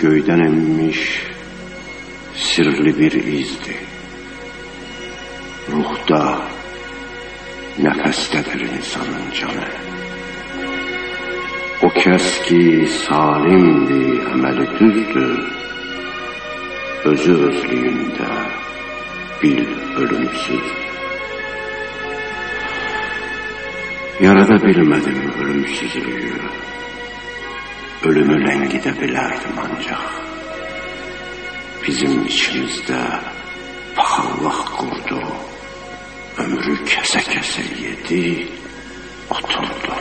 göydən inmiş sirli bir izdir. Ruhda, nəfəstədir insanın canı. O kəs ki salimdir, əməli düzdür, özü özlüyündə bil ölümsüzdür. Yarada bilmədim ölümsüzlüyü, ölümü ləngidə bilərdim ancaq. Bizim içimizdə paxallaq qurdu, ömrü kəsə-kəsə yedi, oturdu.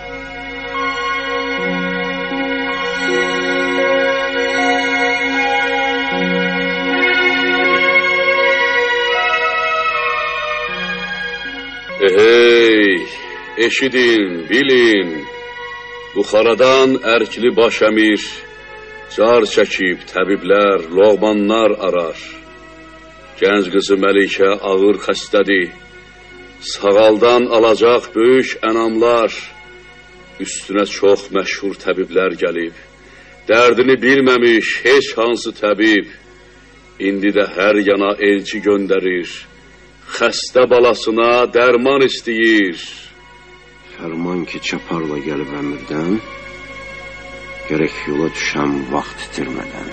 Hey, eşidin, bilin, Buxaradan ərkli baş əmir, car çəkib təbiblər, loğmanlar arar. Gənc qızı Məlikə ağır xəstədir, sağaldan alacaq böyük ənamlar. Üstünə çox məşhur təbiblər gəlib, dərdini bilməmiş heç hansı təbib, indi də hər yana elçi göndərir, xəstə balasına dərman istəyir. Fərman ki çaparla gəlib əmirdən, gərək yola düşəm vaxt itirmədən.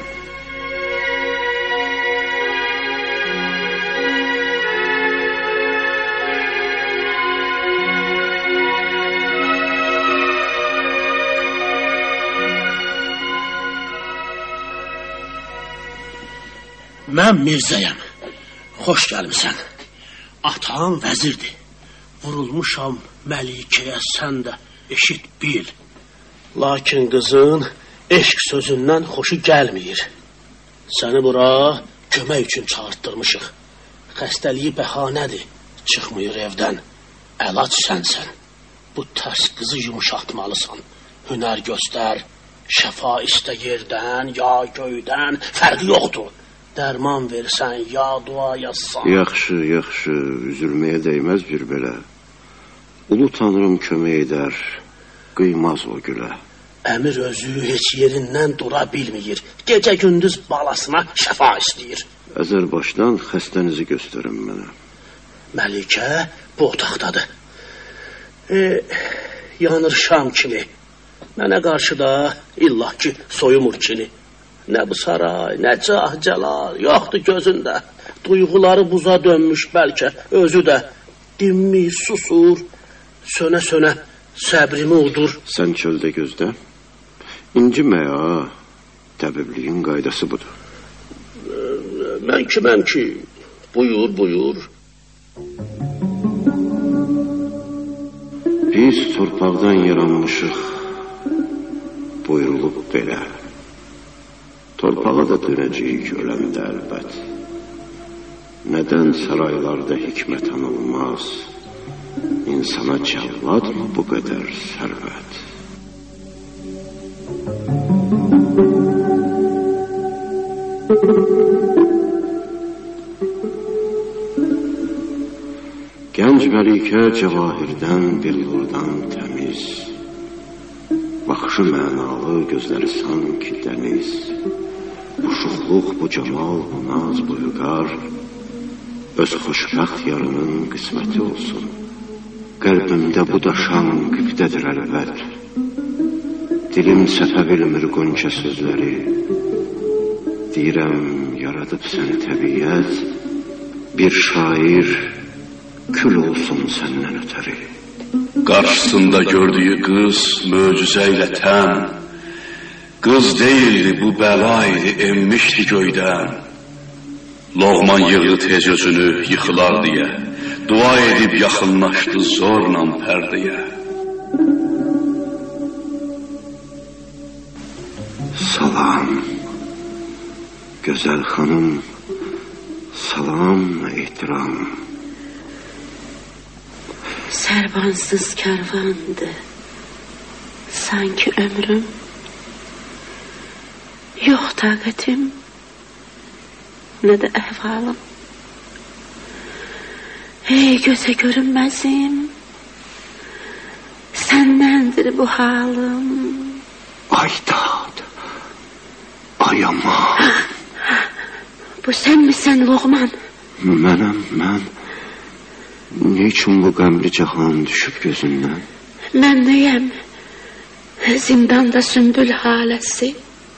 Mən Mirzəyəm, xoş gəlmisən. Atan vəzirdir. Vurulmuşam Məlikəyə, sən də eşit bil. Lakin qızın eşq sözündən xoşu gəlmir. Səni bura kömək üçün çağırtdırmışıq. Xəstəliyi bəhanədir, çıxmıyor evdən. Əlac sənsən. Bu tərs qızı yumuşatmalısan. Hünər göstər, şəfa istə yerdən, ya göydən, fərqi yoxdur. Dərman versən, ya dua yazsan. Yaxşı, yaxşı, üzülməyə dəyməz bir belə. Ulu Tanrım kömək edər, qıymaz o gülə. Əmir özü heç yerindən dura bilmir. Gecə gündüz balasına şəfa istəyir. Əzərbaşdan xəstənizi göstərin mənə. Məlikə bu otaqdadır. Yanır şam kimi. Mənə qarşı da illah ki soyumur kini. Nə bu saray, nə cah-cəlal, yoxdur gözündə. Duyğuları buza dönmüş bəlkə, özü də dinmir, susur, sönə-sönə səbrimi udur. Sən çöldə gözdə, incimə ya, təbibliyin qaydası budur. Mən kiməm ki, buyur, buyur. Biz torpaqdan yaranmışıq, buyurulub belə. Torpağa da dönəcəyik öləndə əlbət. Nədən saraylarda hikmət anılmaz, insana cəlladmı bu qədər sərvət? Gənc Məlikə cəvahirdən, billurdan təmiz, baxışı mənalı, gözləri sanki dəniz. Bu şuxluq, bu camal, bu naz, bu vüqar öz xoşbəxt yarının qisməti olsun. Qəlbimdə bu daşan qibdədir əlbət. Dilim səpə bilmir qonça sözləri. Deyirəm, yaradıb səni təbiyyət, bir şair kül olsun səndən ötəri. Qarşısında gördüyü qız möcüzə ilə təm, qız deyildi, bu bəla idi, emmişdi göydən. Loğman yığdı tez özünü yıxılar deyə, dua edib yaxınlaşdı zorla pərdəyə. Salam, gözəl xanım, salam, ehtiram. Sərbansız kərvandı, sanki ömrüm. Yox taqətim, nə də əhvalım. Ey gözə görünməzim, səndəndir bu halım. Aydad, Ay amma. Bu sen misin Loğman? Mənəm, mən. Niçin bu qəmli cahan düşüb gözündən? Mən neyəm? Zindanda sümbül haləsi.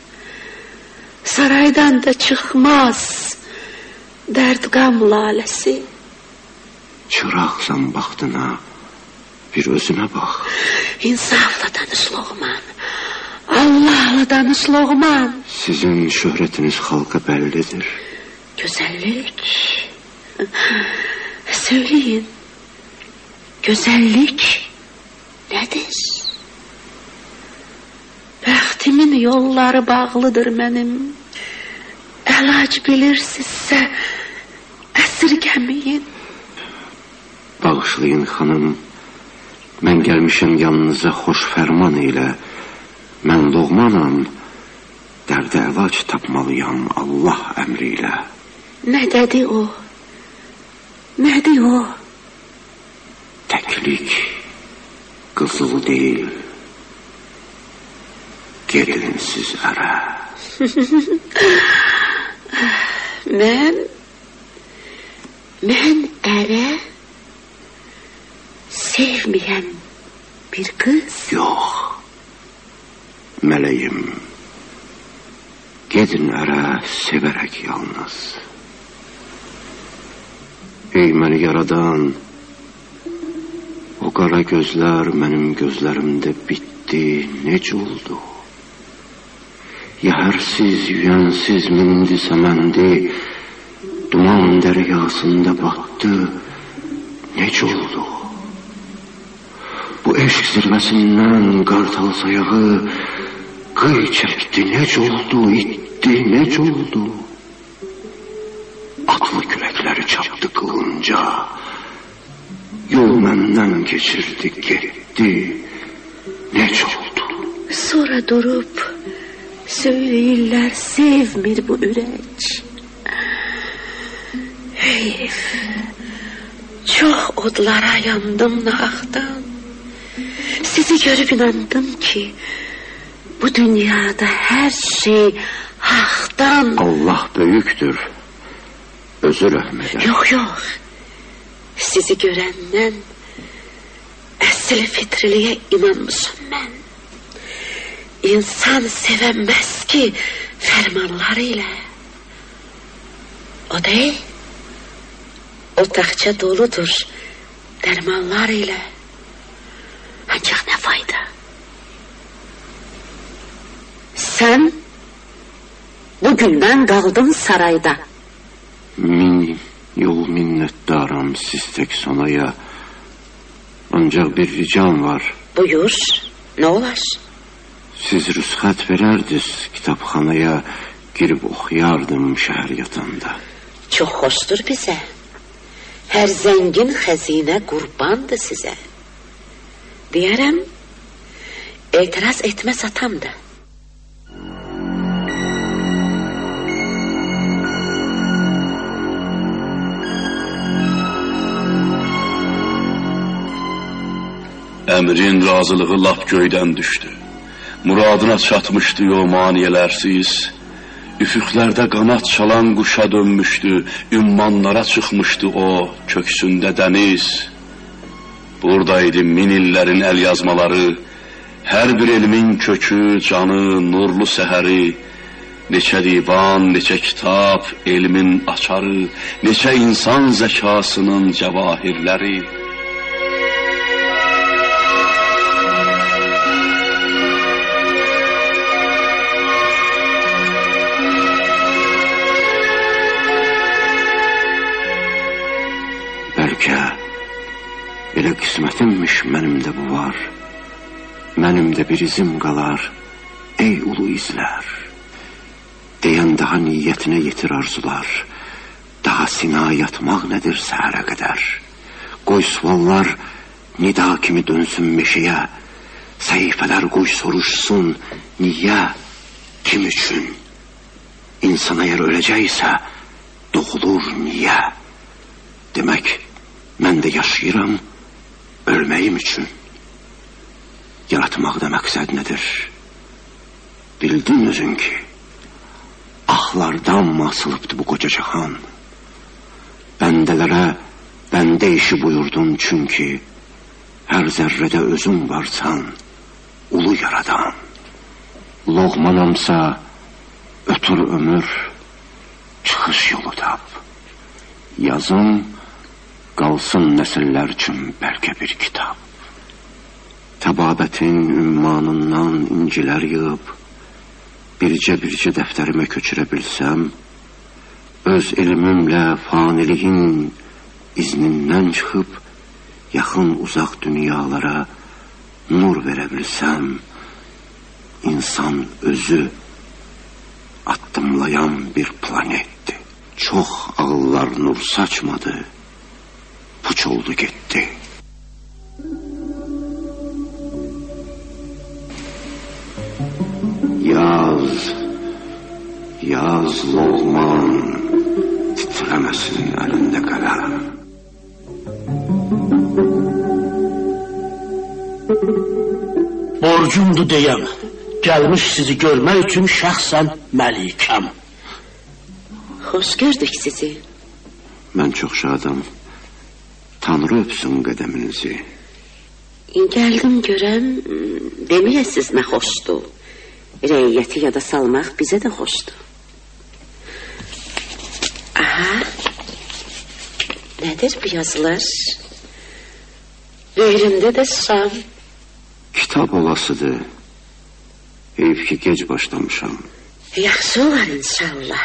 Saraydan da çıxmaz dərd qam laləsi. Çıraqsan baxdına, bir özünə bax. İnsafla danış Loğman. Allahla danış Loğman. Sizin şöhrətiniz xalqa bəllidir. Güzellik. Söyleyin. Güzellik nedir? Bəxtimin yolları bağlıdır mənim. Əlac bilirsizsə əsirgəməyin. Bağışlayın xanım. Mən gəlmişəm yanınıza xoş fərman ilə. Mən Loğmanam. Dərdə əlac tapmalıyam Allah əmri ilə. Nə dedi o? Nədir o? Təklik qızıl deyil. Gedin siz ərə. Mən ərə sevməyən bir qız. Yox. Mələyim. Gedin ərə sevərək yalnız. Ey məni yaradan, o qara gözlər mənim gözlərimdə bitdi, necə oldu? Yəhərsiz, yüyənsiz mindi səməndi, duman dəryasında batdı, necə oldu? Bu eşq zirvəsindən qartal sayağı qıy çəkdi, necə oldu, itdi, necə oldu? Atlı kürəkləri çapdı qılınca, yol məndən keçirdi, getdi, necə oldu? Sonra durup söyleyirlər sevmir bu ürək. Heyf, çox odlara yandım nahaqdan. Sizi görüp inandım ki bu dünyada her şey haqdan. Allah böyüktür. Özü rəhm edər. Yok. Sizi görəndən əsl fitriliyə inanmışım mən. İnsan sevənməz ki fərmanları ilə. O deyil. O taxça doludur dərmanlar ilə. Ancaq nə fayda? Sən bugündən qaldın sarayda. Min yol minnətdaram siz tək sonaya. Ancaq bir ricam var. Buyur, nə olar? Siz rüsxət verərdiniz kitabxanaya, girib oxuyardım şəhər yatanda. Çox xoşdur bizə. Hər zəngin xəzinə qurbandır sizə. Deyərəm, etiraz etməz atamdır. Əmrin razılığı lap göydən düşdü. Muradına çatmışdı o maniyələrsiz. Üfüqlərdə qanat çalan quşa dönmüşdü. Ümmanlara çıxmışdı o köksündə dəniz. Buradaydı min illərin əl yazmaları. Hər bir elmin kökü, canı, nurlu səhəri. Neçə divan, neçə kitab, elmin açarı. Neçə insan zəkasının cəvahirləri. Elə qismətimmiş mənim də bu var. Mənim də bir izim qalar, ey ulu izlər. Deyən daha niyyətinə yetir arzular. Daha sina yatmaq nədir səhərə qədər? Qoy suallar nida kimi dönsün meşəyə. Səhifələr qoy soruşsun, niyə, kim üçün? İnsan əgər öləcəksə, doğulur niyə? Demək, mən də yaşayıram, ölməyim üçün. Yaratmaqda məqsəd nədir? Bildin özün ki, dağlardan mı asılıbdı bu koca cahan? Bendelere bende işi buyurdun çünkü her zerrede özün varsan ulu yaradan. Loğmanamsa ötür ömür çıkış yolu tap. Yazım qalsın nesiller üçün belki bir kitap. Təbabətin ünvanından incilər yığıb bircə dəftərimə köçürə bilsəm, öz elmimlə faniliyin iznindən çıxıb yaxın uzaq dünyalara nur verə bilsəm, insan özü addımlayan bir planetdir. Çox ağıllar nur saçmadı, puç oldu getdi. Yaz Loğman, titremesin elinde kalem. Borcumdu deyəm, gəlmiş sizi görmək üçün şəxsən Məlikəm. Xoş gördük sizi. Mən çox şadam. Tanrı öpsün qədəminizi. Gəldim görəm, deməyəsiz nə xoşdur. Rəiyyəti yada salmaq bizə də xoşdur. Aha, nədir bu yazılar? Ürəyimdə də şam. Kitab olasıdır. Heyf ki gec başlamışam. Yaxşı olar inşallah.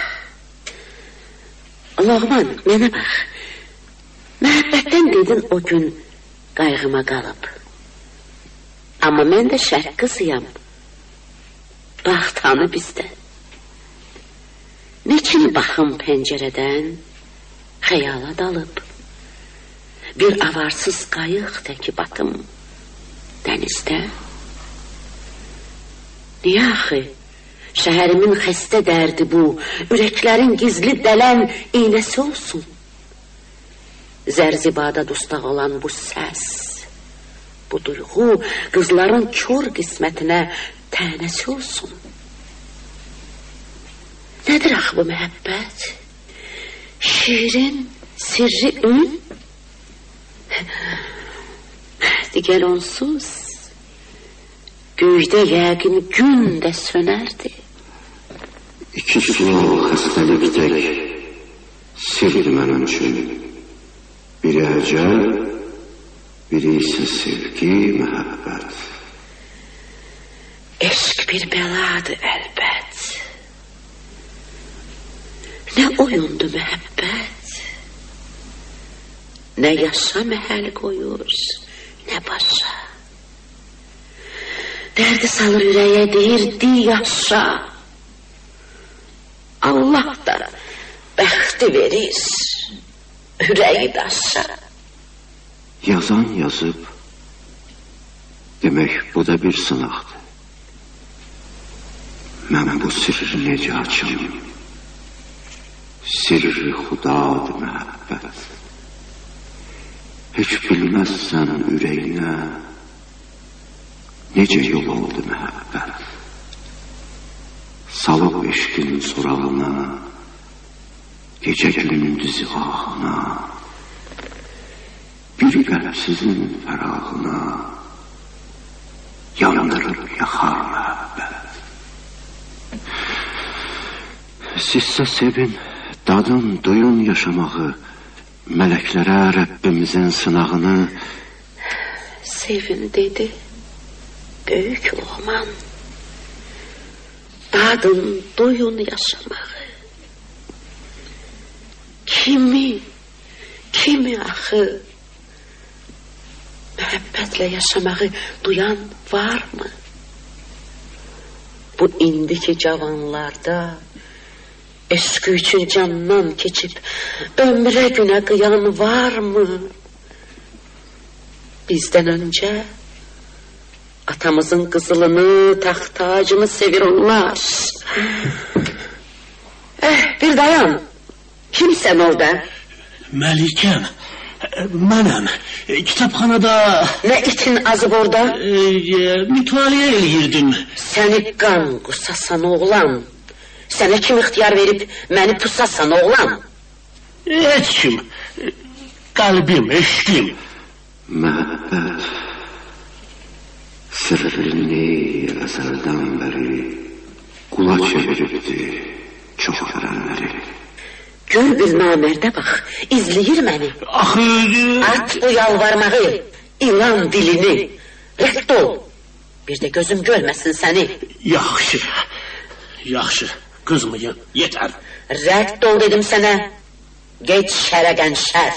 Loğman, mənə bax. Məhəbbətdən dedin o gün qayğıma qalıb. Amma mən də şərq qızıyam. Baxtanı bizdə. Neçin baxım pəncərədən xəyala dalıb. Bir avarsız qayıq təki batım dənizdə. Niyə axı? Şəhərimin xəstə dərdi bu, ürəklərin gizli dələn iynəsi olsun. Zərzibada dustaq olan bu səs, bu duyğu qızların kör qismətinə tənəsi olsun. Nədir axı bu məhəbbət? Şiirin sirri ün? Digər onsuz göydə yəqin gün də sönərdi. İkisi xəstəlik tək sirdir mənim üçün. Biri əcəl, biri isə sevgi, məhəbbət. Eşq bir bəladır əlbət. Nə oyundu məhəbbət, nə yaşa məhəl qoyur, nə başa. Dərdi salır ürəyə, deyir, di yaşa. Allah da bəxti verir, ürəyi daşa. Yazan yazıb, demək bu da bir sınaqdır. Mən bu sirri necə açım? Sirri xudadır məhəbbət. Heç bilməzsən ürəyinə necə yol oldu məhəbbət. Salıb eşqin sorağına, gecə gündüz ahına, bir qəlbsizin fərağına yandırıb yaxar məhəbbət. Sizsə sevin, dadın, duyun yaşamağı, mələklərə Rəbbimizin sınağını. Sevin dedi böyük Loğman, dadın, duyun yaşamağı. Kimi axı məhəbbətlə yaşamağı duyan varmı? Bu indiki cavanlarda eşq üçün candan keçib ömrə günə qıyan varmı? Bizdən öncə atamızın qızılını, taxt-tacını sevir onlar. Bir dayan. Kimsən orada? Məlikəm, mənəm. Kitabxanada... Nə itin azıb orada? Mütaliə eləyirdim. Səni qan qusasan oğlan. Sənə kim ixtiyar verib məni pusasan, oğlan? Heç kim. Qəlbim, eşqim. Məhəbbət sirrini əzəldən bəri qula çeviribdi çox vərənləri. Gör bir namərdə bax, izləyir məni. Axı... At bu yalvarmağı, ilan dilini. Rədd ol. Bir də gözüm görməsin səni. Yaxşı, yaxşı. Qızmayın, yetər. Rədd ol dedim sənə. Get şərəqən şər.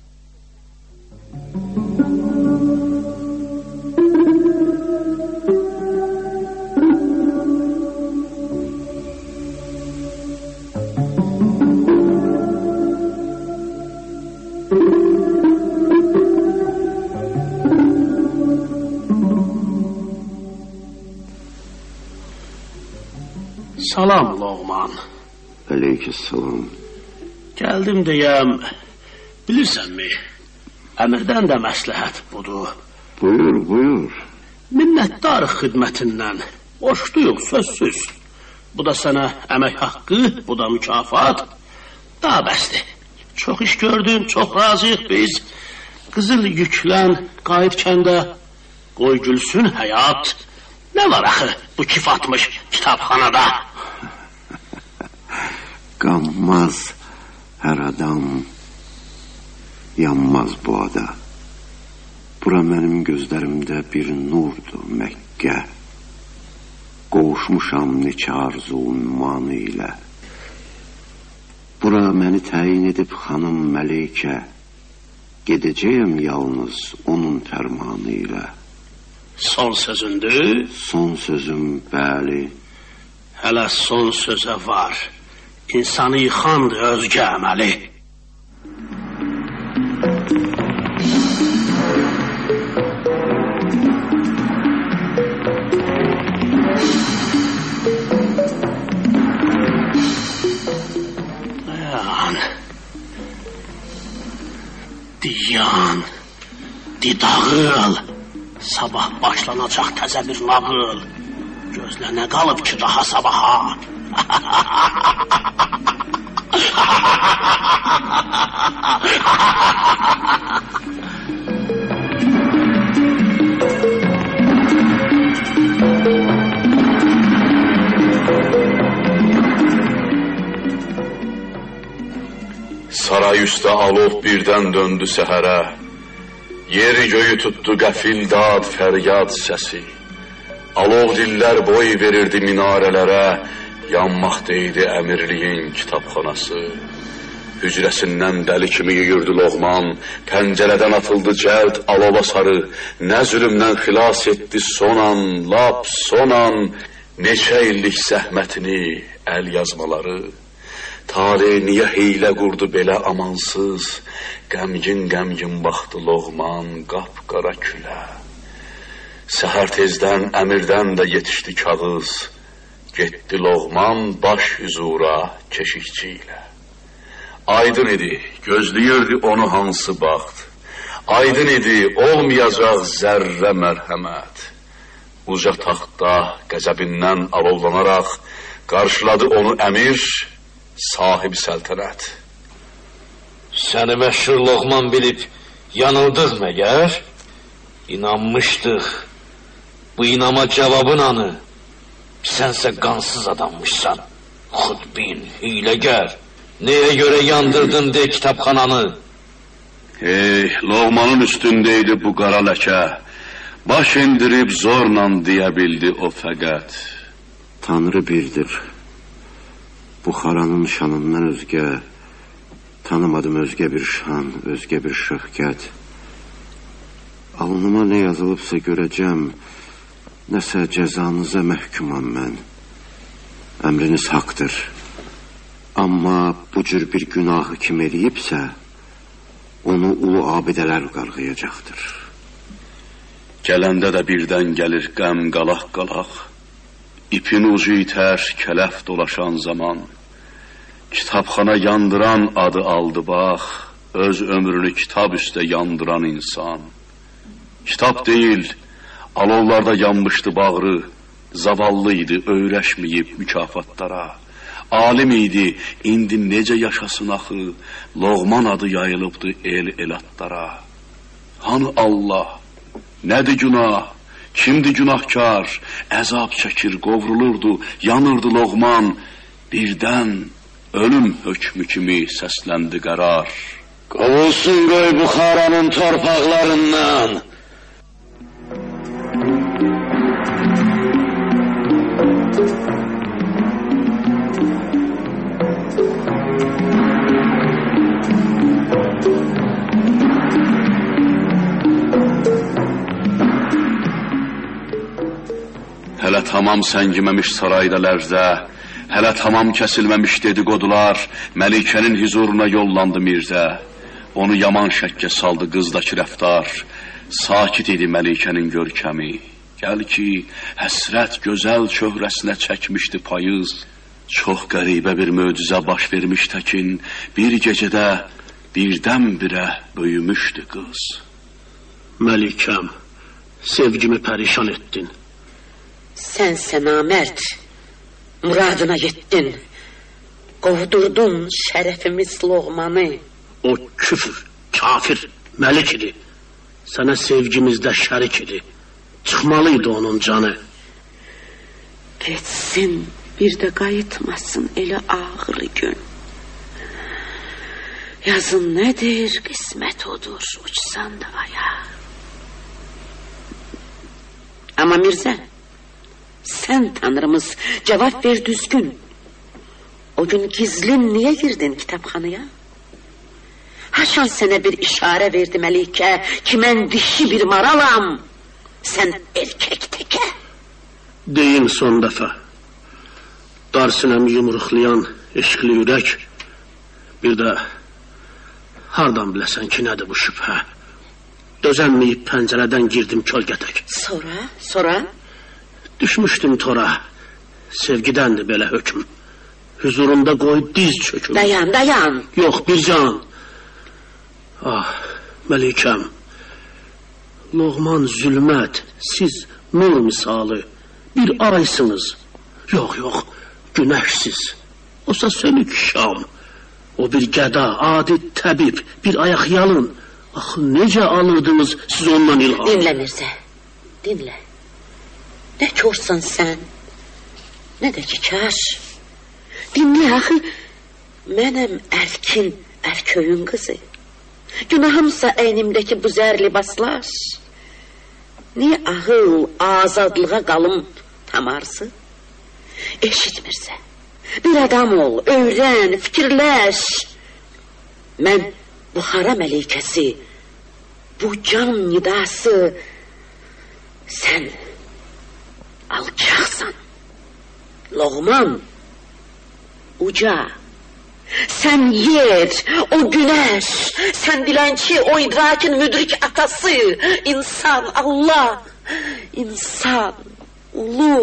Salam, Loğman. Aleyküssalam. Gəldim deyəm, bilirsənmi, əmirdən də məsləhət budur. Buyur, buyur. Minnətdarıq xidmətindən, boşduyuq, sözsüz. Bu da sənə əmək haqqı, bu da mükafat. Daha bəsdir. Çox iş gördün, çox razıyıq biz. Qızıl yüklən, qayıt kəndə, qoy gülsün həyat. Nə var axı bu kifatmış kitabxanada? Qanmaz hər adam, yanmaz bu ada. Bura mənim gözlərimdə bir nurdur Məkkə. Qovuşmuşam neçə arzu ünvanı ilə. Bura məni təyin edib xanım Məleykə. Gedəcəyəm yalnız onun fərmanı ilə. Son sözündür? Son sözüm, bəli. Hələ son sözə var. İnsanı yıxandır özgə əməli. Diyan, didağıl. Sabah başlanacaq təzə bir nağıl. Gözlə nə qalıb ki daha sabaha? Saray üstə alov birdən döndü səhərə. Yeri göyü tutdu qəfil dad fəryad səsi. Alov dillər boy verirdi minarələrə. Yanmaqdaydı əmirliyin kitabxanası. Hücrəsindən dəli kimi yuyurdu Loğman. Pəncərədən atıldı cəld alova sarı. Nə zülümdən xilas etdi son an, lap son an. Neçə illik zəhmətini, əl yazmaları. Talih niyə hiylə qurdu belə amansız. Qəmgin baxdı Loğman qapqara külə. Səhər tezdən əmirdən də yetişdi kağız. Getdi Loğman baş hüzura keşikçi ilə. Aydın idi, gözləyirdi onu hansı baxt. Aydın idi, olmayacaq zərrə mərhəmət. Uca taxtda qəzəbindən alovlanaraq qarşıladı onu əmir, sahib səltənət. Səni məşhur Loğman bilib yanıldıq məgər? İnanmışdıq. Bu inama cavabın anı. Sənsə qansız adammışsan. Xudbin, hiləgər. Nəyə görə yandırdın de kitabxananı? Hey, Loğmanın üstündeydi bu qara ləkə. Baş indirib zorla deyə bildi o fəqət. Tanrı birdir. Buxaranın şanından özgə tanımadım özgə bir şan, özgə bir şöhkət. Alnıma nə yazılıbsa görəcəm, nəsə cəzanıza məhkumam mən. Əmriniz haqdır. Amma bu cür bir günahı kim eləyibsə, onu ulu abidələr qarğıyacaqdır. Gələndə də birdən gəlir qəm qalaq-qalaq. İpin ucu itər, kələf dolaşan zaman. Kitabxana yandıran adı aldı bax, öz ömrünü kitab üstə yandıran insan. Kitab deyil, alovlarda yanmışdı bağrı, zavallıydı, öyrəşməyib mükafatlara. alim idi, indi necə yaşasın axı, Loğman adı yayılıbdı elatlara. Hanı Allah, nədir günah, kimdir günahkar, əzab çəkir, qovrulurdu, yanırdı Loğman, birdən ölüm hökmü kimi səsləndi qərar. Qovulsun qoy Buxaranın torpaqlarından. Hələ tamam səngiməmiş sarayda lərzə, hələ tamam kəsilməmiş dedikodular, Məlikənin huzuruna yollandı Mirzə. Onu yaman şəkkə saldı qızdakı rəftar, sakit idi Məlikənin görkəmi. Gəl ki, həsrət gözəl çöhrəsinə çəkmişdi payız. Çox qəribə bir möcüzə baş vermiş təkin, bir gecədə birdən-birə böyümüşdü qız. Məlikəm, sevgimi pərişan etdin. Sənsə namərd, muradına yetdin. Qovdurdun şərəfimiz Loğmanı. O küfür, kafir, məlik idi. Sənə sevgimizdə şərik idi. Çıxmalıydı onun canı. Getsin, bir də qayıtmasın elə ağır gün. Yazın nədir, qismət odur, uçsan da aya. Amma Mirzə, sən Tanrımız, cavab ver düzgün. O gün gizlin niyə girdin kitabxanaya? Haşan sənə bir işarə verdi Məlikə ki, mən dişi bir maralam, sən erkək təkə. Deyim son dəfə, dar sinəmi yumruqlayan eşqli ürək, bir də hardan biləsən ki, nədir bu şübhə? Dözənməyib pəncərədən girdim kölgətək. Sonra? Düşmüşdüm tora, sevgidəndir belə hökm. Huzurunda qoy diz çöküm. Dayan. Yox, bir can. Ah, Məlikəm, Loğman zülmət, siz nur misalı, bir araysınız. Yox, günəşsiz, olsa sönük şam. O bir gəda, adi təbib, bir ayaq yalın. Axı, necə alırdınız siz ondan ilham? Dinlə Mirzə, dinlə. Nə korsan sən, nə də ki kaş. Dinlə axı, mənəm ərkin, ərköyün qızı. Günahımsa əynimdəki bu zər libaslar. Niyə ağıl, azadlığa qalım tamarsı? Eşitmirsə, bir adam ol, öyrən, fikirləş. Mən Buxara məlikəsi, bu can nidası, sən alçaqsan. Loğman, uca, sən yer, o günəş, sən dilənçi, o idrakin müdrik atası, insan, Allah, insan, ulu.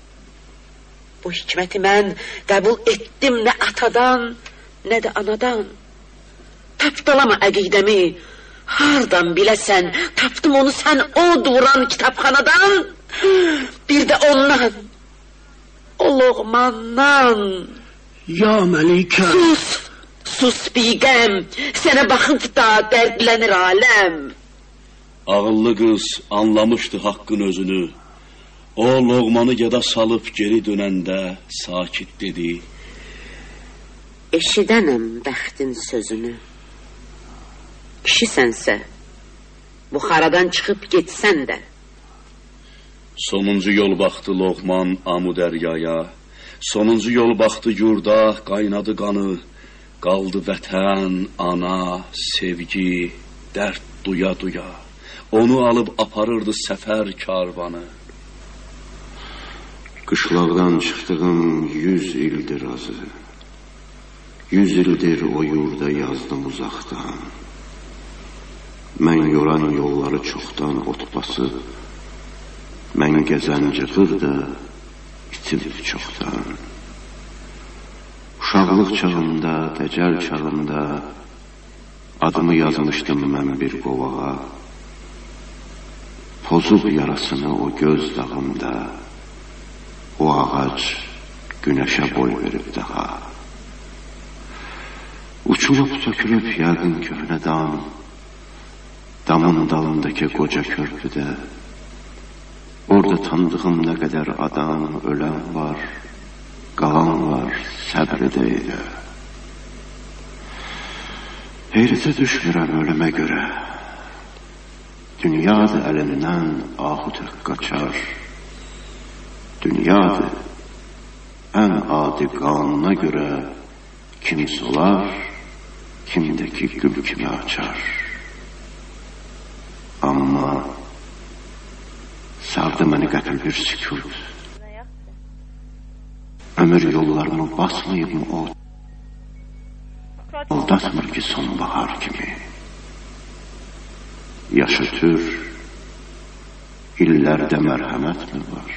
Bu hikməti mən qəbul etdim nə atadan, nə də anadan. Tapdalama əqidəmi, hardan biləsən, tapdım onu sən o duran kitabxanadan, bir də ondan, o Loğmandan. Ya Məlikəm. Sus biqəm, sənə baxıb da dərdlənir aləm. Ağıllı qız anlamışdı haqqın özünü. O Loğmanı yada salıb geri dönəndə sakit dedi. Eşidənəm bəxtin sözünü. Kişisənsə, Buxaradan çıxıb getsən də. Sonuncu yol baxdı Loğman Amu dəryaya. Sonuncu yol baxdı yurda, qaynadı qanı. Qaldı vətən, ana, sevgi, dərd duya. Onu alıb aparırdı səfər karvanı. Qışlaqdan çıxdığım 100 ildir azı. 100 ildir o yurda yazdım uzaqdan. Mən yoran yolları çoxdan otbası. Mən gəzən cığır da itilib çoxdan. Uşaqlıq çağımda, təcəl çağımda adımı yazmışdım mən bir qovağa. Pozub yarasını o göz dağımda. O ağac güneşe boy verib daha. Uçulup sökülüp yəqin köhnə dam, damın dalındaki koca körpüde, orada tanıdığım ne kadar adam, ölen var, qalan var, səbredeydi. Heyrətə düşmürəm ölümə görə, dünyadır əlindən ahutək qaçar, dünyadır ən adi qanuna görə kim solar, kimdeki gül kimi açar. Amma sardı məni qəfil bir sükut, ömür yollarımı basmayıb mı o, aldatmır ki sonbahar kimi. Yaş ötür, illərdə mərhəmət mi var?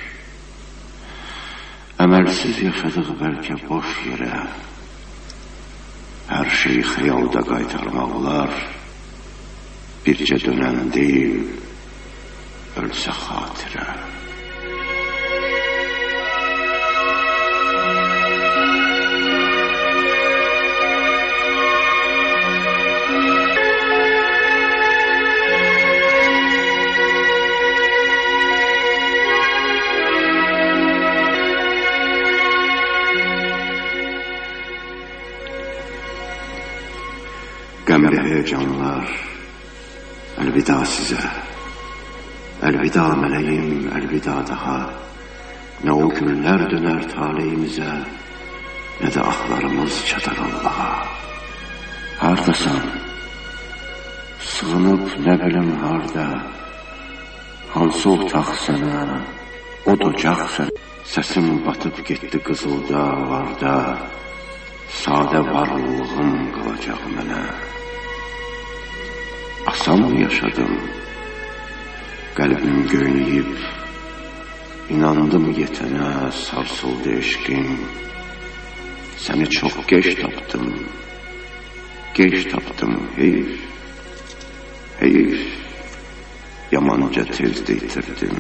Əməlsiz yaşadıq bəlkə boş yerə, hər şeyi xəyalda qaytarmaq olar, bircə dönən deyil, ölsə xatirə. Qəmli heyecanlar, əlvida sizə, əlvida mələyim, əlvida daha. Nə o günlər dönər taleyimizə, nə də axlarımız çatar Allaha. Hardasan, sığınıb nə bilim harda, hansı otaq sənə, od ocaq sənə. Səsim batıb getdi qızılda, varda, sadə varlığım qalacaq mənə. Asan mı yaşadım, qəlbim göynəyib, inandım yetənə, sarsıldı eşqim. Səni çox geç tapdım, heyf, heyf, yamanca tezdə itirdim.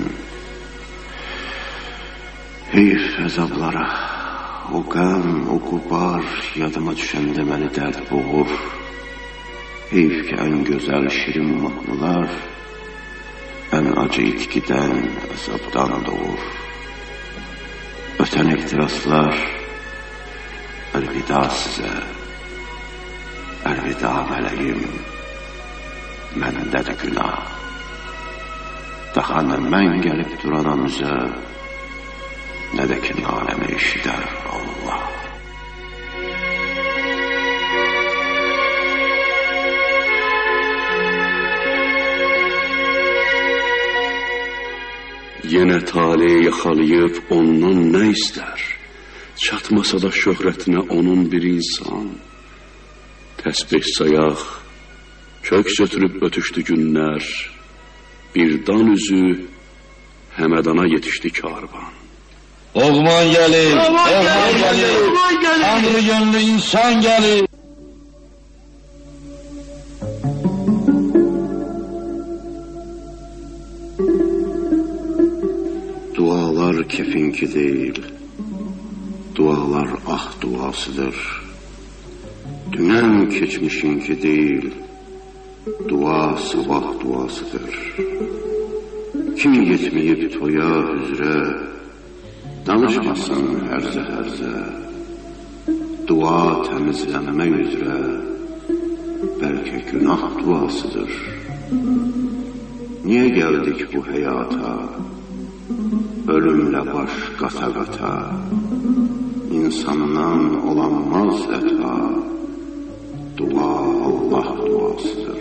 Heyf əzablara, o qəm, o qubar, yadıma düşəndə məni dərd boğur. Heyf ki ən gözəl şirin mahnılar, ən acı itkidən, əzabdan doğur. Ötən ehtiraslar, əlvida sizə, əlvida mələyim, məndədir günah. Daha nə mən gəlib duranam üzə, nə də ki naləmə eşidər Allah. Yenə taleyi yaxalayıb ondan nə istər? Çatmasa da şöhrətinə onun bir insan. Təsbih sayaq, kök götürüb ötüşdü günlər. Bir dan üzü Həmədana yetişdi karvan. Oğman gəlir, oğman gəlir, tanrı gönlü insan gəlir. Dualar kefinki değil, dualar ah duasıdır. Dünen keçmişinki değil, dua sabah duasıdır. Kim yetmeyip toya üzre, danışmasın hərzə, dua təmizlənmə üzrə, bəlkə günah duasıdır. Niye geldik bu həyata? Ölümle baş qata-qata, insandan olanmaz əta, dua Allah duasıdır.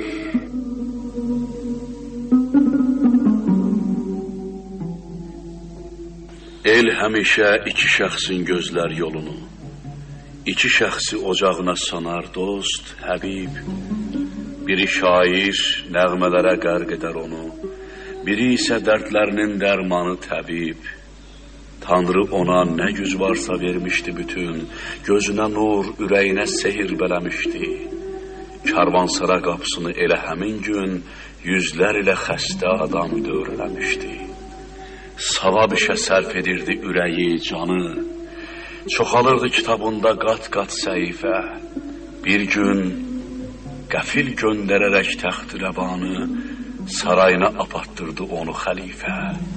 El həmişə iki şəxsin gözlər yolunu, iki şəxsi ocağına sanar dost, həbib. Biri şair, nəğmələrə qərq edər onu, biri isə dərdlərinin dərmanı təbib. Tanrı ona nə güc varsa vermişdi bütün, gözünə nur, ürəyinə sehir bələmişdi. Karvansara qapısını elə həmin gün yüzlər ilə xəstə adam dövrələmişdi. Savab işə sərf edirdi ürəyi, canı, Çoxalırdı kitabında qat-qat səhifə. Bir gün qəfil göndərərək təxtirəvanı sarayına apartdırdı onu xəlifə.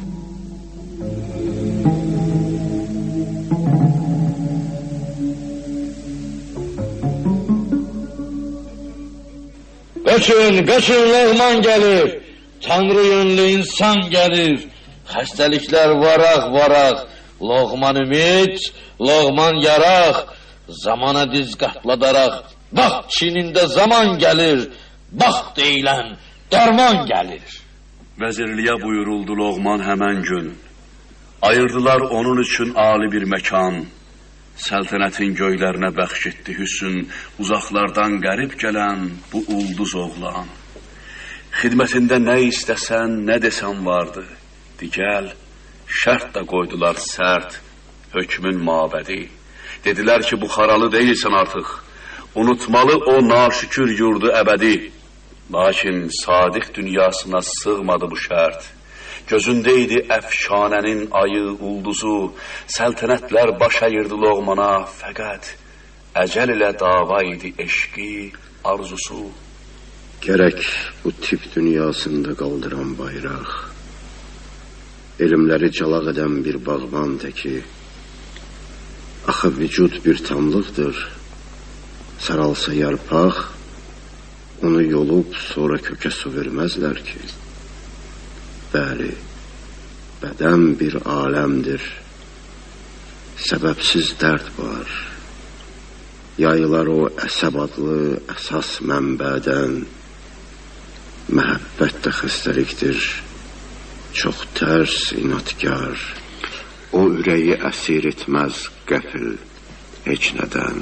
Qaçın, Loğman gəlir. Tanrı yönlü insan gəlir. Xəstəliklər varaq. Loğman ümid, Loğman yaraq. Zamana diz qatladaraq. Bax çinində zaman gəlir. Bax deyilən dərman gəlir. Vəzirliyə buyuruldu Loğman həmən gün. Ayırdılar onun üçün ali bir məkan. Səltənətin göylərinə bəxş etdi hüsn, uzaqlardan qərib gələn bu ulduz oğlan. Xidmətində nə istəsən, nə desən vardı. Digəl, şərt də qoydular sərt, hökmün mabədi. Dedilər ki, bu xaralı deyilsən artıq, unutmalı o naşükür yurdu əbədi. Lakin sadiq dünyasına sığmadı bu şərt. Gözündə idi əfşanənin ayı, ulduzu, səltənətlər baş əyirdi Loğmana, fəqət əcəl ilə dava idi eşqi, arzusu. Gərək bu tip dünyasında qaldıran bayraq, elmləri calaq edən bir bağban təki, axı vücud bir tamlıqdır, saralsa yarpaq, onu yolub sonra kökə su verməzlər ki. Bəli, bədən bir aləmdir, səbəbsiz dərd var. Yayılar o əsəb adlı əsas mənbədən, məhəbbət də xəstəlikdir, çox tərs, inadkar. O ürəyi əsir etməz qəfil heç nədən.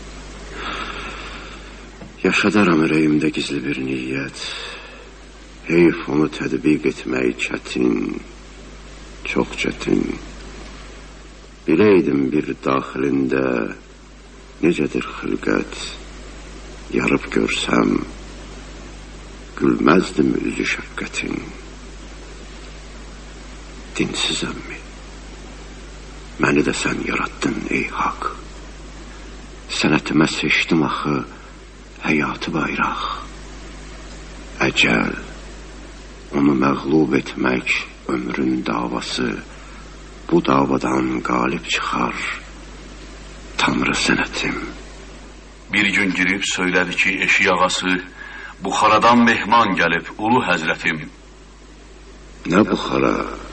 Yaşadaram ürəyimdə gizli bir niyyət, heyf onu tədbiq etmək çətin, çox çətin. Biləydim bir daxilində necədir xilqət, yarıb görsəm, gülməzdim üzü şəqqətin. Dinsizəmmi? Məni də sən yarattın ey haqq. Sənətimə seçdim axı həyatı bayraq. Əcəl, onu məğlub etmək ömrün davası, bu davadan qalib çıxar Tanrı sənətim. Bir gün girib söylədi ki, eşik ağası, buxaradan mehman gəlib, ulu həzrətim. Nə buxara,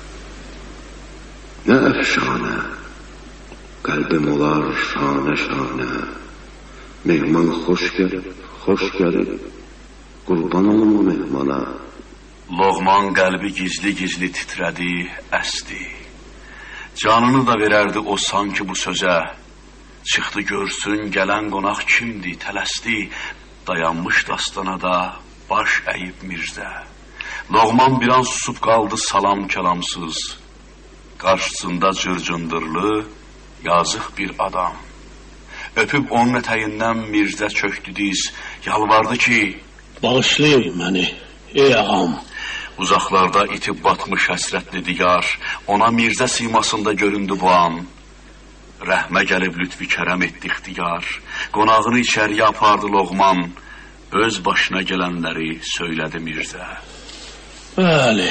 nə əfşanə, qəlbim olar şanə. Mehman xoş gəlib, qurban olum o mehmana. Loğman qəlbi gizli titrədi, əsdi. Canını da verərdi o sanki bu sözə. Çıxdı görsün gələn qonaq kimdi, tələsdi. Dayanmış dastanada baş əyib Mirzə. Loğman bir an susub qaldı salam kəlamsız. Qarşısında cırcındırlı, yazıq bir adam. Öpüb onun ətəyindən Mirzə çöktü diz. Yalvardı ki, bağışlayın məni, ey ağam. Uzaqlarda itib batmış həsrətli digar, ona Mirzə simasında göründü bu an. Rəhmə gəlib lütfi kərəm etdi ixtiyar, qonağını içəriyə apardı Loğman, öz başına gələnləri söylədi Mirzə. Bəli,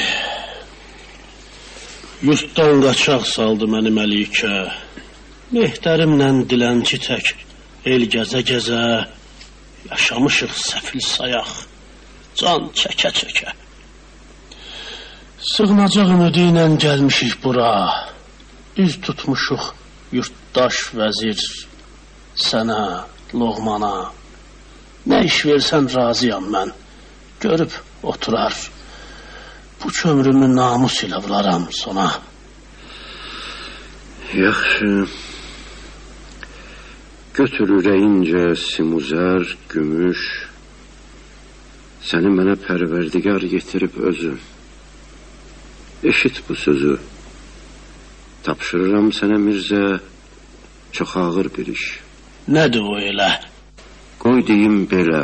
yurtdan qaçaq saldı məni məlikə, mehtərimlə dilənçi tək, el gəzə-gəzə, yaşamışıq səfil sayaq, can çəkə-çəkə. Sığınacaq ümidi ilə gəlmişik bura, üz tutmuşuq yurtdaş vəzir, sənə, Loğmana. Nə iş versən razıyam mən, görüb oturar. Bu kömrümü namus ilə vuraram sona. Yaxşı, götür ürəyincə simuzər, gümüş, səni mənə pərverdigar getirib özü. Eşit bu sözü. Tapşırıram sənə Mirzə, çox ağır bir iş. Nədir o elə? Qoy deyim belə,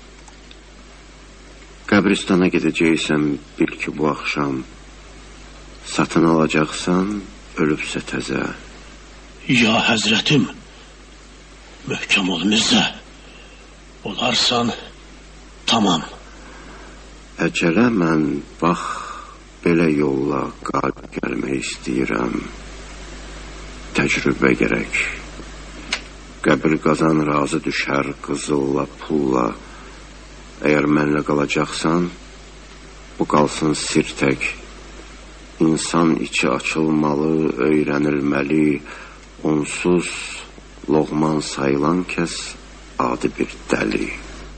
qəbristana gedəcəksən, bil ki bu axşam, satın alacaqsan, ölübsə təzə. Ya həzrətim, möhkəm ol Mirzə. Olarsan, tamam. Əcələ mən bax, belə yolla qalb gəlmək istəyirəm. Təcrübə gərək. Qəbir qazan razı düşər qızılla, pulla. Əgər mənlə qalacaqsan, bu qalsın sir tək. İnsan içi açılmalı, öyrənilməli. Onsuz Loğman sayılan kəs adi bir dəli.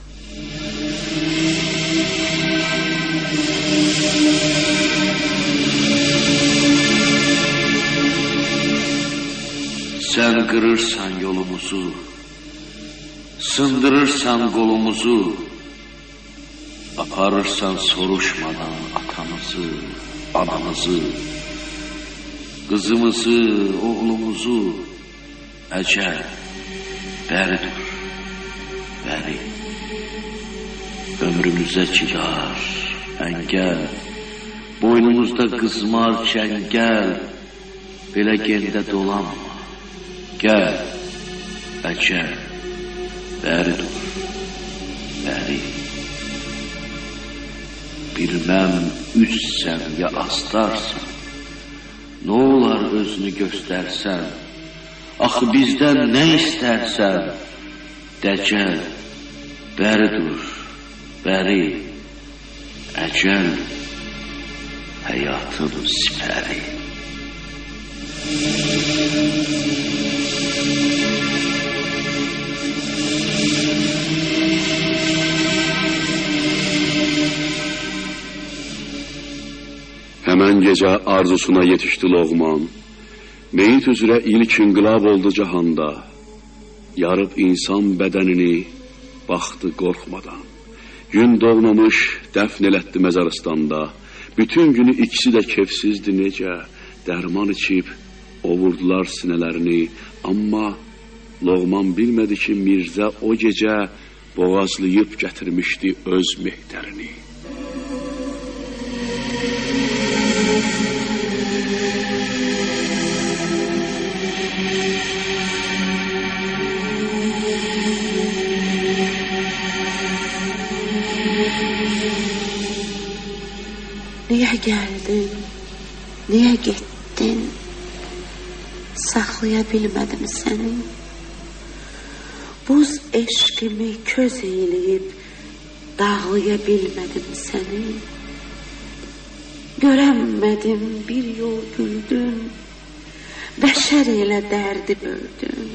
Sən qırırsan yolumuzu, sındırırsan qolumuzu, aparırsan soruşmadan atamızı, anamızı, qızımızı, oğlumuzu. Əcəl, bəri dur, bəri. Ömrümüzə cigar, əngəl, boynumuzda qızmar çəngəl, belə gerdə dolanma. Gəl, əcəl, bəri dur, bəri. Bilməm üç sən ya astarsan, nə olar özünü göstərsən, axı bizdən nə istərsən, dəcəl, bəri dur, bəri, əcəl, həyatın sipəri. Həmən gecə arzusuna yetişdi Loğman. Meyit üzrə ilk inqilab oldu cahanda. Yarıb insan bədənini, baxdı qorxmadan. Gün doğmamış, dəfn elətdi məzaristanda. Bütün günü ikisi də kefsizdi necə. Dərman içib, ovurdular sinələrini. Amma Loğman bilmədi ki, Mirzə o gecə boğazlayıb gətirmişdi öz mehdərini. Niyə gəldin, niyə getdin, saxlaya bilmədim səni. Buz eşqimi köz eyləyib, dağlaya bilmədim səni. Görənmədim bir yol güldün, bəşər elə dərdi böldün.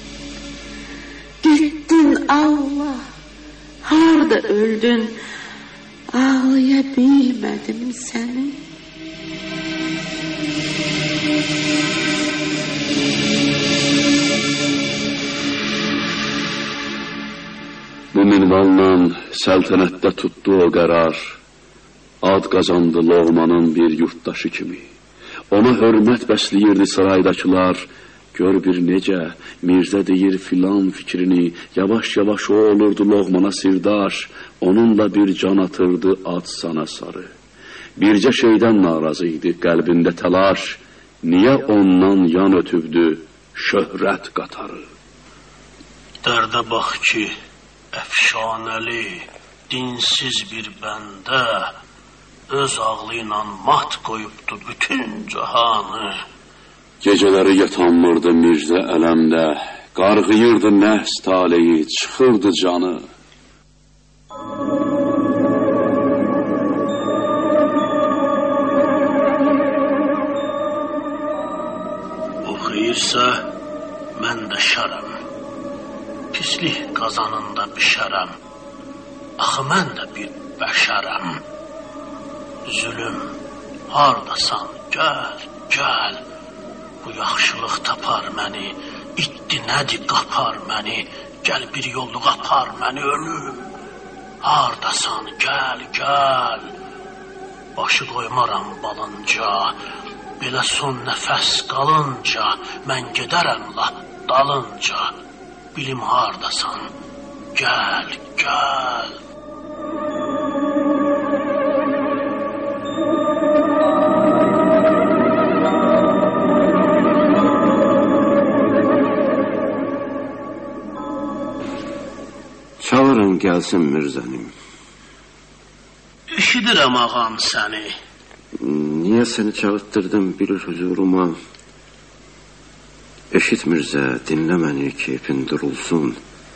Getdin Allah, harda öldün, ağlaya bilmədim səni. Bu minvalla səltənətdə tutdu o qərar. Ad qazandı Loğmanın bir yurttaşı kimi. Ona hörmət bəsləyirdi saraydakılar. Gör bir necə Mirzə deyir filan fikrini. Yavaş-yavaş o olurdu Loğmana sirdaş. Onunla bir can atırdı ad sana sarı. Bircə şeydən narazı idi qəlbində təlaş. Niyə ondan yan ötübdü şöhrət qatarı? Dərdə bax ki, əfşanəli, dinsiz bir bəndə öz ağlı ilə mat qoyubdu bütün cahanı. Gecələri yatanmırdı Mirzə ələmdə, qarğıyırdı nəhs taleyi, çıxırdı canı. Oxuyursa, mən də şərəm, pislik qazanında bişərəm. Axı mən də bir bəşərəm. Zülüm, hardasan, gəl, gəl. Bu yaxşılıq tapar məni, itdi nədir qapar məni. Gəl bir yolluq apar məni ölüm. Hardasan, gəl, gəl. Başı qoymaram balınca, belə son nəfəs qalınca, mən gedərəm la dalınca. Bilim hardasan, gəl, gəl. gəlsin Mirzənim. Eşidirəm ağam səni. Niyə səni çağırtdırdım bilir huzuruma? Eşit Mirzə, dinlə məni, keyfin durulsun.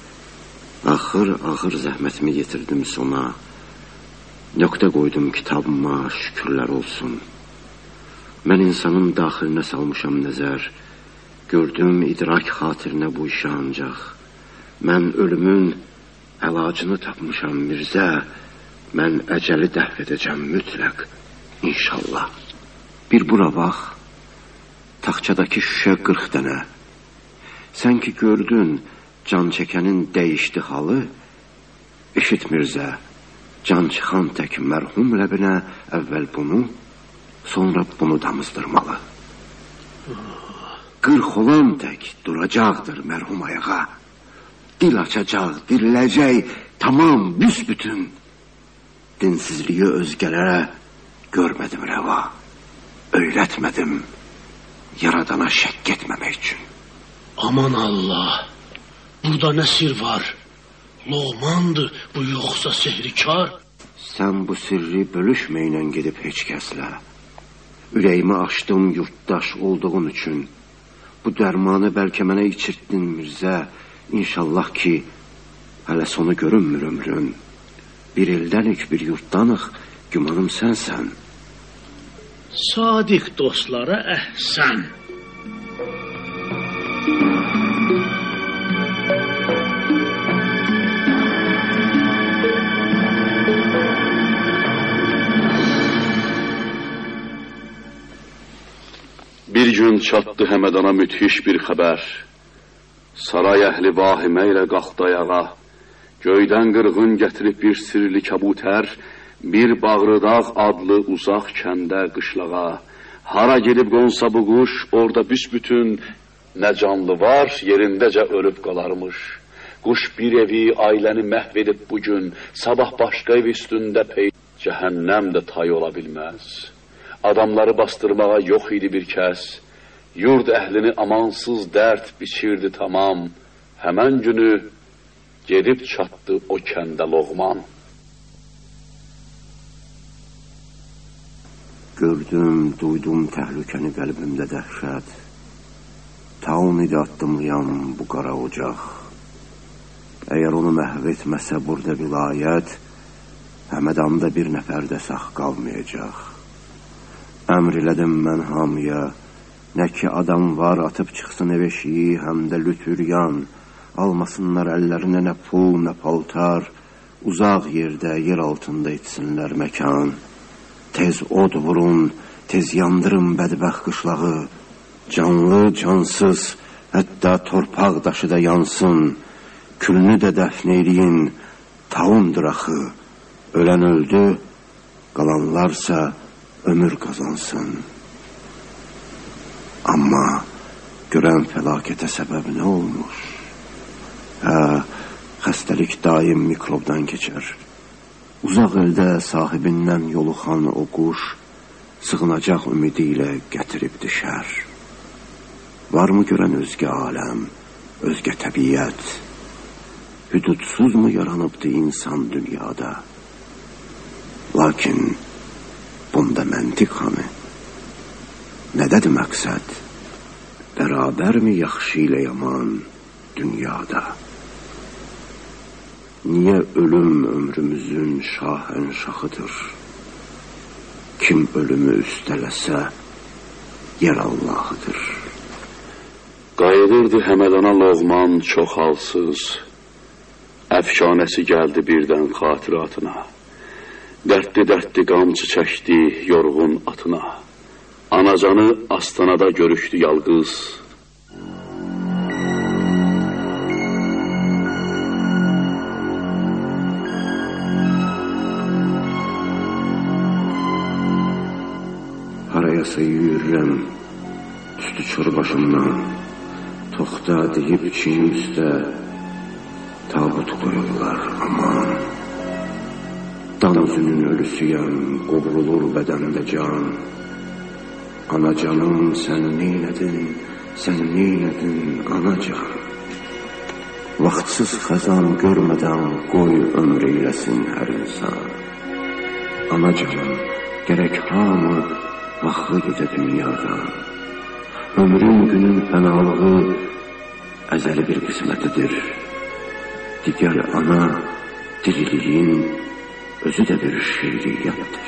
Ağır zəhmətimi yetirdim sona. Nöqtə qoydum kitabıma, şükürlər olsun. Mən insanın daxilinə salmışam nəzər. Gördüm idrak xatirinə bu işə ancaq. Mən ölümün əlacını tapmışam Mirzə. Mən əcəli dəf edəcəm mütləq, inşallah. Bir bura bax, taxçadakı şüşə 40 dənə. Sən ki gördün, can çəkənin dəyişdi halı. Eşit Mirzə, can çıxan tək mərhum ləbinə əvvəl bunu, sonra bunu damızdırmalı. 40 olan tək duracaqdır mərhum ayağa. Dil açacaq, diriləcək, tamam, büsbütün. Dinsizliyi özgələrə görmədim rəva. Öyrətmədim, yaradana şəkk etməmək üçün. Aman Allah, burada nə sir var? Loğmandır bu yoxsa sehrikar? Sən bu sirri bölüşməklə gedib heç kəslə. Ürəyimi açdım yurttaş olduğun üçün. Bu dərmanı bəlkə mənə içirtdin Mirzə. İnşallah ki, hələ sonu görünmür ömrün. Bir eldənik, bir yurtdanıq, gümanım sənsən. Sadiq dostlara əhsən. Bir gün çatdı Həmədana müthiş bir xəbər. Saray əhli vahimə ilə qalxdı ayağa. Göydən qırğın gətirib bir sirli kabutər, bir Bağrıdağ adlı uzaq kəndə qışlağa. Hara gedib qonsa bu quş, orada büsbütün nə canlı var, yerindəcə ölüb qalarmış. Quş bir evi, ailəni məhv edib bugün, sabah başqa ev üstündə cəhənnəm də tay ola bilməz. Adamları bastırmağa yox idi bir kəs. Yurd əhlini amansız dərd biçirdi tamam. Həmən günü gedib çatdı o kəndə Loğman. Gördüm, duydum təhlükəni qəlbimdə dəhşət. Taun idi addımlayan bu qara ocaq. Əgər onu məhv etməsə burada vilayət, Həmədanda bir nəfər də sağ qalmayacaq. Əmr elədim mən hamıya, nə ki adam var atıb çıxsın ev eşiyi, həm də lütüryan. Almasınlar əllərinə nə pul, nə paltar, uzaq yerdə, yer altında etsinlər məkan. Tez od vurun, tez yandırın bədbəxt qışlağı. Canlı, cansız, hətta torpaq daşı da yansın. Külünü də dəfn eyləyin, taundur axı. Ölən öldü, qalanlarsa ömür qazansın. Amma görən fəlakətə səbəb nə olmuş? Xəstəlik daim mikrobdan keçər. Uzaq eldə sahibindən yoluxan o quş sığınacaq ümidi ilə gətirib düşər. Varmı görən özgə aləm, özgə təbiət? Hüdudsuz mu yaranıbdı insan dünyada? Lakin bunda məntiq hanı? Nədədir məqsəd? Bərabərmi yaxşı ilə yaman dünyada? Niyə ölüm ömrümüzün şahənşahıdır? Kim ölümü üstələsə, yer Allahıdır. Qayıdırdı Həmədana Loğman çox halsız. Əfşanəsi gəldi birdən xatiratına. Dərdli qamçı çəkdi yorğun atına. Anacanı astanada görüşdü yalqız. Harayasa yürürəm, üstü çor başımdan. Toxta deyib çiğim üstə tabut qoyurlar, aman. Dan üzünün ölüsüyəm, qovrulur bədəndə can. Anacanım sən neynədin, anacan? Vaxtsız xəzan görmədən qoy ömr eyləsin hər insan. Ana canım, gərək hamı vaxtlı gedə dünyadan. Ömrün günün fənalığı əzəli bir qismətidir. Digər ana, diriliyin özü də bir şeiriyyatdır.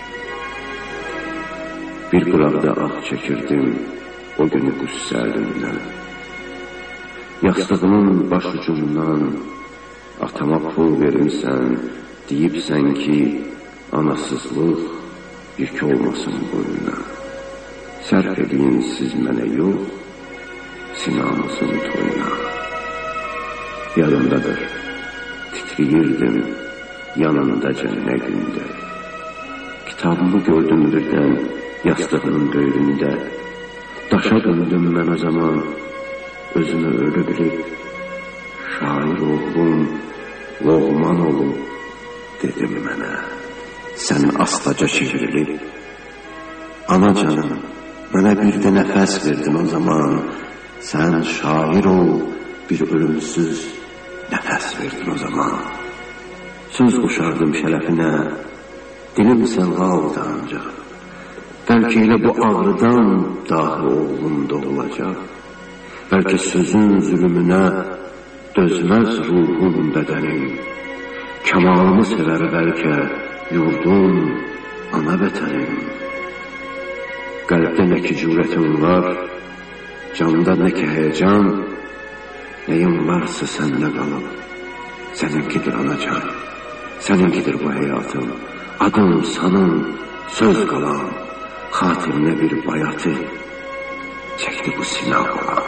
Bir qıraqda ah çəkirdim o günü qüssə əlimdən. Yastığımın başucundan atama pul vermişsən, deyibsən ki, anasızlıq yük olmasın boyuna. Sərf edin siz mənə yox, sinamızın toyuna. Yadımdadır, titriyirdim yanındaca nə gündə. Kitabımı gördüm birdən yastığının böyründə. Daşa döndüm mən o zaman, özümü ölü bilib. Şair oğlum, Loğman olub, dedim mənə. Sən astaca çevrilib. Ana canım, mənə bir də nəfəs verdin o zaman. Sən şair ol, bir ölümsüz nəfəs verdin o zaman. Söz qoşardım şərəfinə, dilim sən qaldı ancaq. Bəlkə elə bu ağrıdan dahi oğlum doğulacaq. Bəlkə sözün zülümünə dözməz ruhun bədənim. Kəmalımı sevər bəlkə yurdum, ana vətənim. Qəlbdə nə ki cürətin var, canda nə ki həyəcan, nəyim varsa səndə qalıb. Səninkidir anacan, səninkidir bu həyatım. Adım, sanım, söz qalam, xatirinə bir bayatı çəkdi bu silah qalam.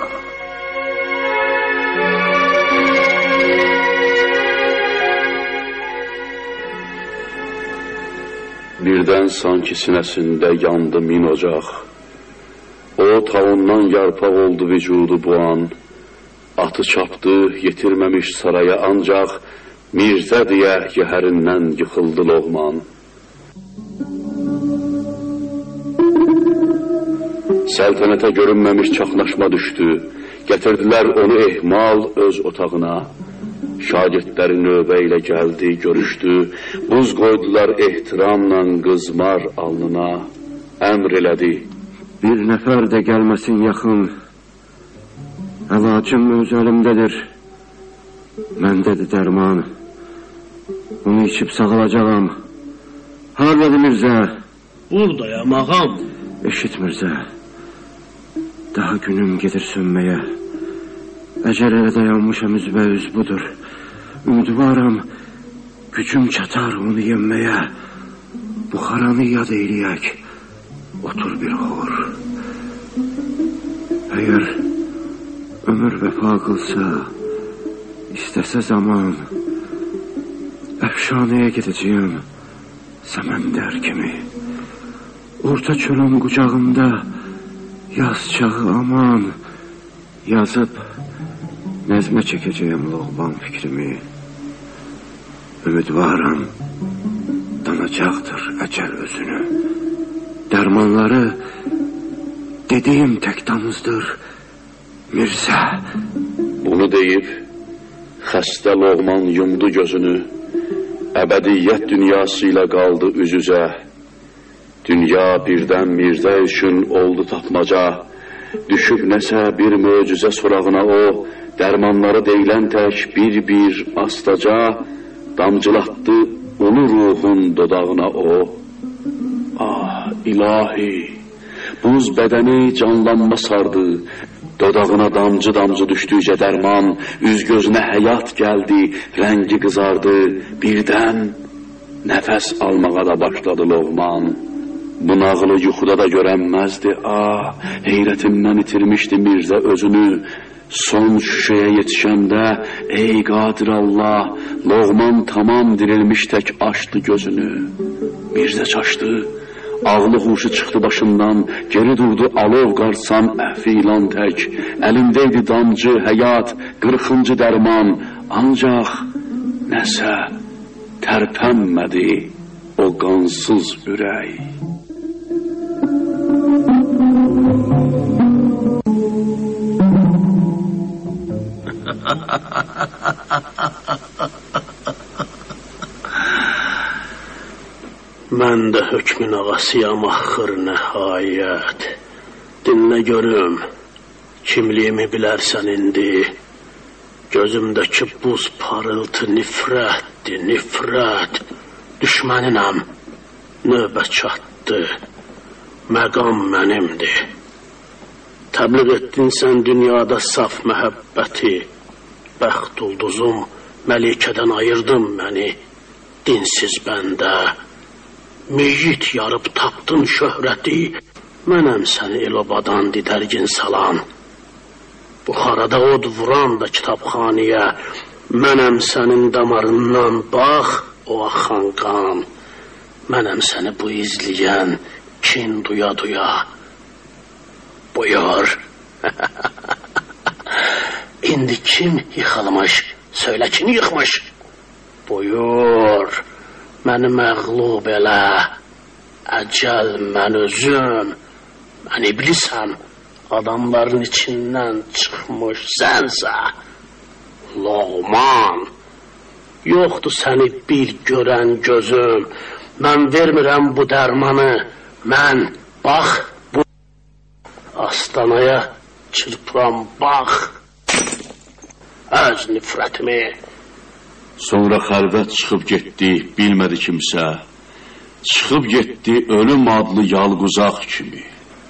Birdən sanki sinəsində yandı min ocaq. O tavandan yarpaq oldu vücudu bu an. Atı çapdı, yetirməmiş saraya ancaq Mirzə deyə yəhərindən yıxıldı Loğman. Səltənətə görünməmiş çaxnaşma düşdü. Gətirdilər onu ehmal öz otağına. Şagirdləri növbə ilə gəldi, görüşdü. Buz qoydular ehtiramla qızmar alnına. Əmr elədi. Bir nəfər də gəlməsin yaxın. Əlacım öz əlimdədir. Məndədir dərman. Bunu içib sağalacağam. Hardadır Mirzə? Buradayam ağam. Eşit Mirzə. Daha günüm gedir sönməyə. Əcəl elə dayanmışam üzbəüz budur. Ümidvaram, gücüm çatar onu yenməyə. Buxaranı yad eyləyək, otur bir xor. Əgər ömür vəfa qılsa, istəsə zaman, əfşanəyə gedəcəyim, səməndər kimi. Orta çölün qucağında, yaz çağı aman, yazıb, nəzmə çəkəcəyim Loğman fikrimi. Ümidvaram, danacaqdır əcəl özünü. Dərmanları dediyim tək damızdır Mirzə. Bunu deyib, xəstə Loğman yumdu gözünü. Əbədiyyət dünyası ilə qaldı üz-üzə. Dünya birdən Mirzə üçün oldu tapmaca. Düşüb nəsə bir möcüzə sorağına o, dərmanları deyilən tək bir-bir astaca damcılatdı onu ruhun dodağına o. Ah, ilahi, buz bədəni canlanma sardı, dodağına damcı-damcı düşdükcə dərman, üz gözünə həyat gəldi, rəngi qızardı, birdən nəfəs almağa da başladı Loğman. Bu nağılı yuxuda da görənməzdi, ah, heyrətimdən itirmişdi Mirzə özünü. Son şüşəyə yetişəndə, ey qadir Allah, Loğman tamam dirilmiş tək açdı gözünü. Mirzə çaşdı, ağlı huşu çıxdı başından, geri durdu alov qarsan əfi ilan tək. Əlindəydi damcı, həyat, 40-cı dərman, ancaq nəsə tərpənmədi o qansız ürək. Mən də hökmün ağasıyam axır nəhayət. Dinlə görüm, kimliyimi bilərsən indi. Gözümdəki buz parıltı nifrətdir, nifrət. Düşməninəm, növbə çatdı, məqam mənimdir. Təbliğ etdin sən dünyada saf məhəbbəti. Bəxt ulduzum, məlikədən ayırdın məni. Dinsiz bəndə, meyit yarıb tapdın şöhrəti. Mənəm səni el-obadan didərgin salan. Buxarada od vuran da kitabxaniyə. Mənəm sənin damarından bax, o axan qan. Mənəm səni bu izləyən, kin duya-duya. Buyur. İndi kim yıxılmış? Söylə kim yıxmış? Buyur. Məni məğlub elə. Əcəl mən özüm. Mən iblisəm. Adamların içindən çıxmış sənsə. Loğman. Yoxdur səni bil görən gözüm. Mən vermirəm bu dərmanı. Mən bax bu astanaya çırpıram bax. Öz nifrətimi. Sonra xəlvət çıxıb getdi, bilmədi kimsə. Çıxıb getdi ölüm adlı yalquzaq kimi.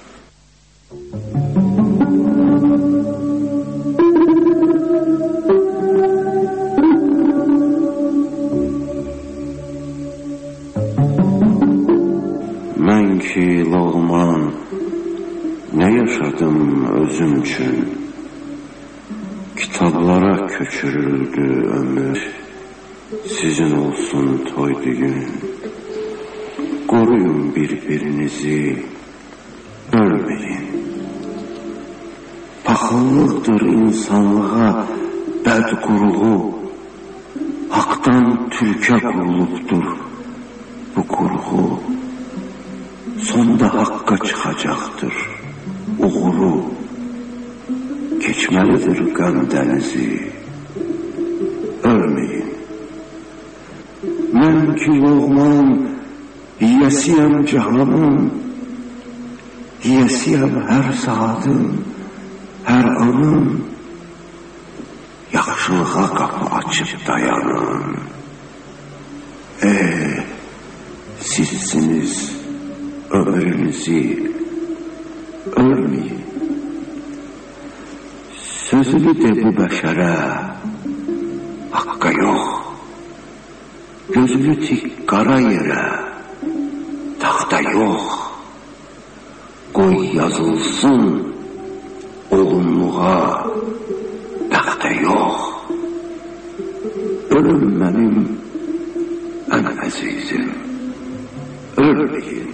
Mən ki, Loğman, nə yaşadım özüm üçün? Kitablara köçürüldü ömür. Sizin olsun toy düğün. Koruyun birbirinizi, ölmeyin. Paxıllıqdır insanlığa bəd qurğu. Haqdan türkə qurulubdur bu qurğu. Sonda haqqa çıxacaqdır uğuru. Keçməlidir qan dənizi, ölmeyin. Mən ki Loğman, yiyəsiyəm cahanın, yiyəsiyəm hər saatın, hər anın. Yaxşılığa qapı açıb dayanın. Sizsiniz ömrünüzü, ölmeyin. Sözünü de bu bəşərə, haqqa yox. Gözünü tik qara yerə, taxta yox. Qoy yazılsın olumluğa, taxta yox. Ölüm mənim ən əzizim, ölmeyin.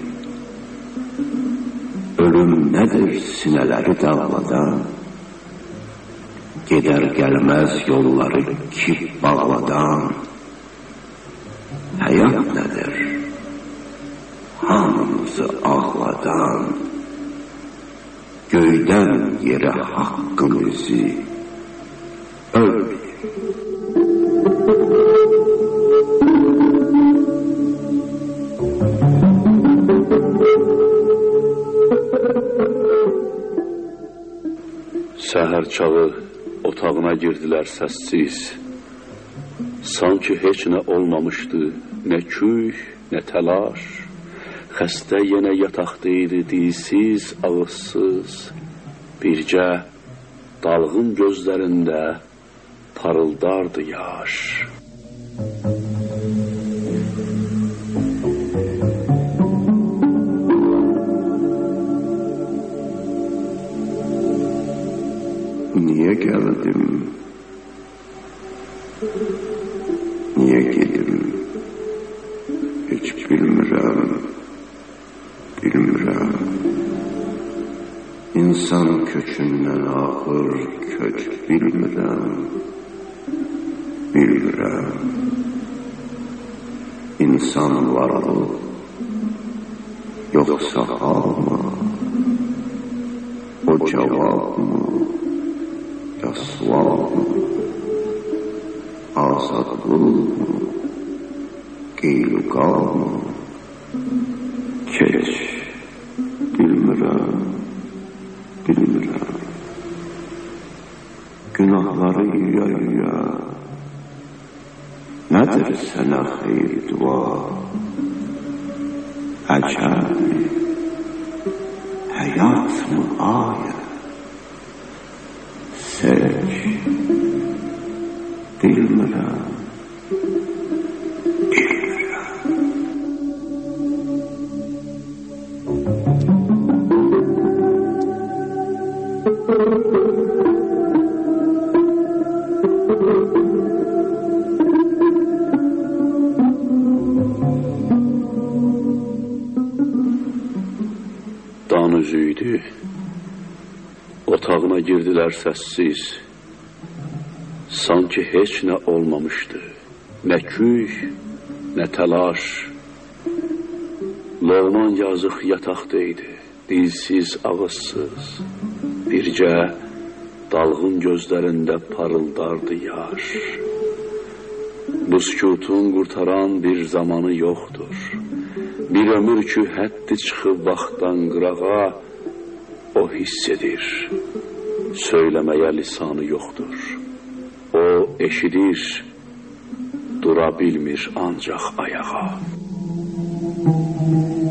Ölüm nədir sinələri dağladan? Gedər gəlməz yolları ki bağladan. Həyat nədir? Hamımızı ağladan. Göydən yerə haqqımızı ölmeyin. Səhər çağı otağına girdilər səssiz. Sanki heç nə olmamışdı, nə küy, nə təlaş. Xəstə yenə yataqdaydı, dilsiz, ağızsız. Bircə dalğın gözlərində parıldardı yaş. Niye geldim? Niye gedim? Hiç bilmirəm, bilmirəm. İnsan köçündən axır köç bilmirəm, bilmirəm. İnsan varlığı yoksa hal mı? O cevap mı? Yasval mı? Azadlık mı? Qeyluqal mı? Keç, bilmirəm. Günahları yüyə, nədir sənə xeyir dua? Əcəb mi? Həyat mı ayə? Seç, bilmirəm. Dan üzüydü. Otağına girdiler səssiz. Sanki heç nə olmamışdı. Nə küy, nə təlaş. Loğman yazıq yataqdaydı. Dilsiz, ağızsız. Bircə dalğın gözlərində parıldardı yaş. Bu sükutun qurtaran bir zamanı yoxdur. Bir ömür ki, həddi çıxıb vaxtdan qırağa, o hiss edir. Söyləməyə lisanı yoxdur. O eşidir, dura bilmir ancaq ayağa.